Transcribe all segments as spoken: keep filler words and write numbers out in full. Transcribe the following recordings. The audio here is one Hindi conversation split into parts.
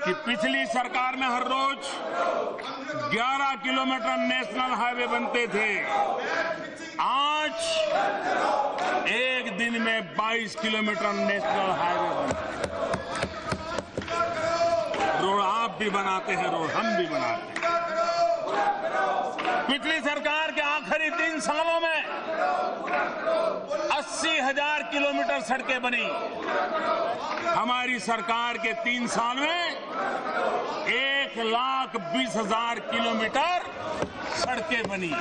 कि पिछली सरकार में हर रोज ग्यारह किलोमीटर नेशनल हाईवे बनते थे। आज एक दिन में बाईस किलोमीटर नेशनल हाईवे बनते हैं। रोड आप भी बनाते हैं, रोड हम भी बनाते हैं। पिछली सरकार के आखिरी तीन सालों में अस्सी हजार किलोमीटर सड़कें बनी। हमारी सरकार के तीन साल में एक लाख बीस हजार किलोमीटर सड़कें बनी।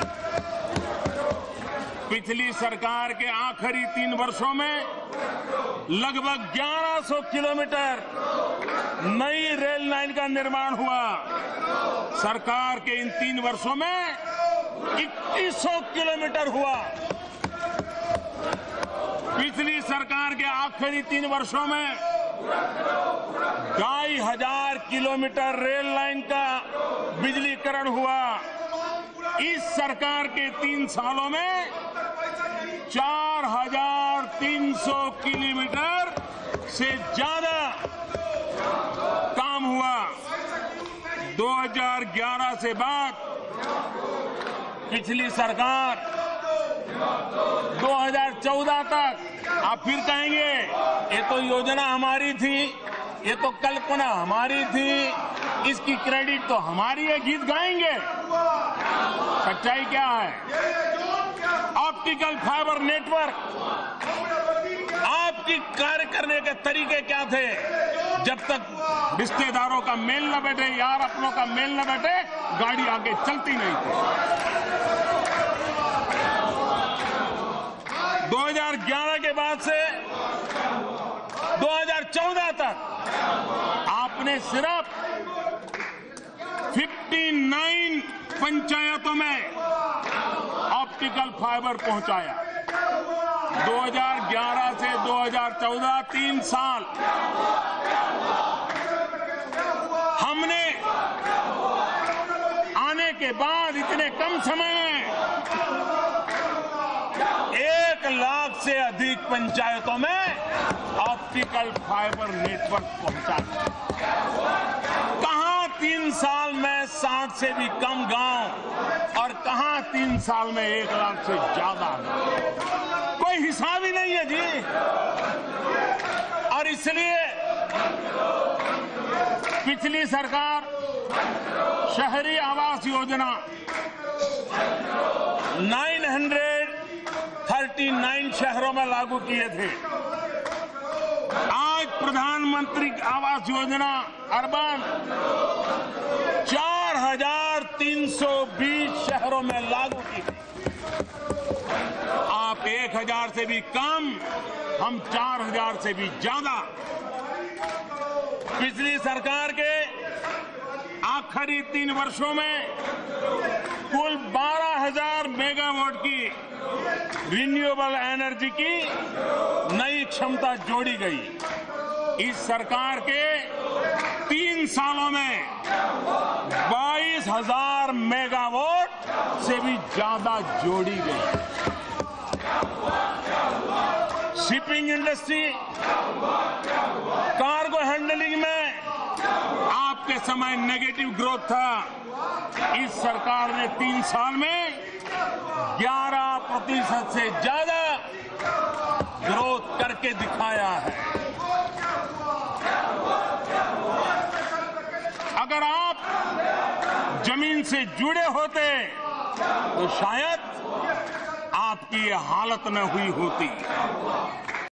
पिछली सरकार के आखिरी तीन वर्षों में लगभग ग्यारह सौ किलोमीटर नई रेल लाइन का निर्माण हुआ। सरकार के इन तीन वर्षों में इक्कीस सौ किलोमीटर हुआ। पिछली सरकार के आखिरी तीन वर्षों में ढाई हजार किलोमीटर रेल लाइन का बिजलीकरण हुआ। इस सरकार के तीन सालों में चार हजार तीन सौ किलोमीटर से ज्यादा काम हुआ। दो हजार ग्यारह से बाद पिछली सरकार दो हजार चौदह तक आप फिर कहेंगे ये तो योजना हमारी थी, ये तो कल्पना हमारी थी, इसकी क्रेडिट तो हमारी है, गीत गाएंगे। सच्चाई क्या है? ऑप्टिकल फाइबर नेटवर्क, आपकी कार्य करने के तरीके क्या थे? जब तक रिश्तेदारों का मेल न बैठे, यार अपनों का मेल न बैठे, गाड़ी आगे चलती नहीं थी। दो हजार ग्यारह के बाद से दो हजार चौदह तक आपने सिर्फ उनसठ पंचायतों में ऑप्टिकल फाइबर पहुंचाया। दो हजार ग्यारह से दो हजार चौदह तीन साल हमने आने के बाद इतने कम समय में एक लाख से अधिक पंचायतों में ऑप्टिकल फाइबर नेटवर्क पहुंचा। कहां तीन साल में साठ से भी कम गांव और कहां तीन साल में एक लाख से ज्यादा, कोई हिसाब ही नहीं है जी। और इसलिए पिछली सरकार शहरी आवास योजना नौ सौ उनतालीस शहरों में लागू किए थे। आज प्रधानमंत्री आवास योजना अर्बन चार हजार तीन सौ बीस शहरों में लागू की। आप एक हजार से भी कम, हम चार हजार से भी ज्यादा। पिछली सरकार के आखिरी तीन वर्षों में कुल बारह हजार मेगावाट की रिन्यूएबल एनर्जी की नई क्षमता जोड़ी गई। इस सरकार के तीन सालों में बाईस हजार मेगावाट से भी ज्यादा जोड़ी गई। शिपिंग इंडस्ट्री, कार्गो हैंडलिंग में आपके समय नेगेटिव ग्रोथ था। इस सरकार ने तीन साल में ग्यारह प्रतिशत से ज्यादा ग्रोथ करके दिखाया है। अगर आप जमीन से जुड़े होते तो शायद आपकी ये हालत न हुई होती।